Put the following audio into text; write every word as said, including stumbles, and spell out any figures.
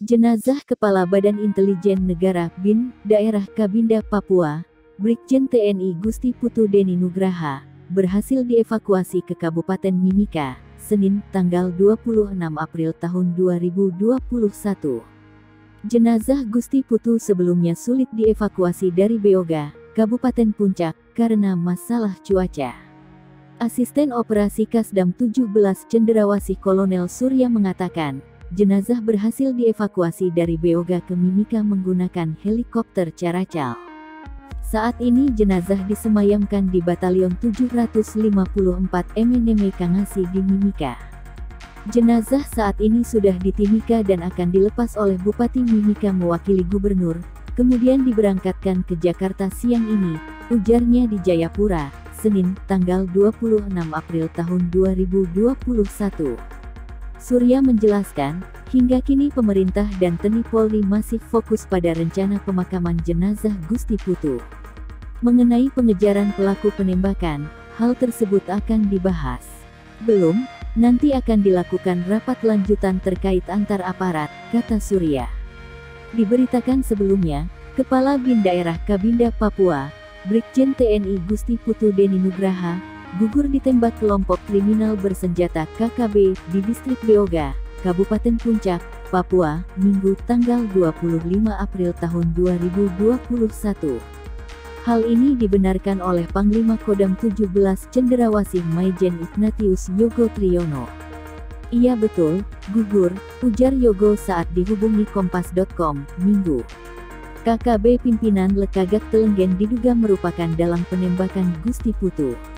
Jenazah Kepala Badan Intelijen Negara B I N, Daerah Kabinda Papua, Brigjen T N I Gusti Putu Deni Nugraha, berhasil dievakuasi ke Kabupaten Mimika, Senin, tanggal dua puluh enam April tahun dua ribu dua puluh satu. Jenazah Gusti Putu sebelumnya sulit dievakuasi dari Beoga, Kabupaten Puncak, karena masalah cuaca. Asisten Operasi Kasdam tujuh belas Cenderawasih Kolonel Surya mengatakan, jenazah berhasil dievakuasi dari Beoga ke Mimika menggunakan helikopter Caracal. Saat ini jenazah disemayamkan di Batalion tujuh ratus lima puluh empat M N M Kangasi di Mimika. Jenazah saat ini sudah di Timika dan akan dilepas oleh Bupati Mimika mewakili Gubernur, kemudian diberangkatkan ke Jakarta siang ini, ujarnya di Jayapura, Senin, tanggal dua puluh enam April tahun dua ribu dua puluh satu. Surya menjelaskan, hingga kini pemerintah dan T N I Polri masih fokus pada rencana pemakaman jenazah Gusti Putu. Mengenai pengejaran pelaku penembakan, hal tersebut akan dibahas. Belum, nanti akan dilakukan rapat lanjutan terkait antar aparat, kata Surya. Diberitakan sebelumnya, Kepala B I N Daerah Kabinda Papua, Brigjen T N I Gusti Putu Deni Nugraha, gugur ditembak kelompok kriminal bersenjata K K B di distrik Beoga, Kabupaten Puncak, Papua, Minggu tanggal dua puluh lima April tahun dua ribu dua puluh satu. Hal ini dibenarkan oleh Panglima Kodam tujuh belas Cenderawasih Maijen Ignatius Yogo Triyono. Iya betul, gugur, ujar Yogo saat dihubungi Kompas titik com, Minggu. K K B pimpinan Lekagak Telenggen diduga merupakan dalang penembakan Gusti Putu.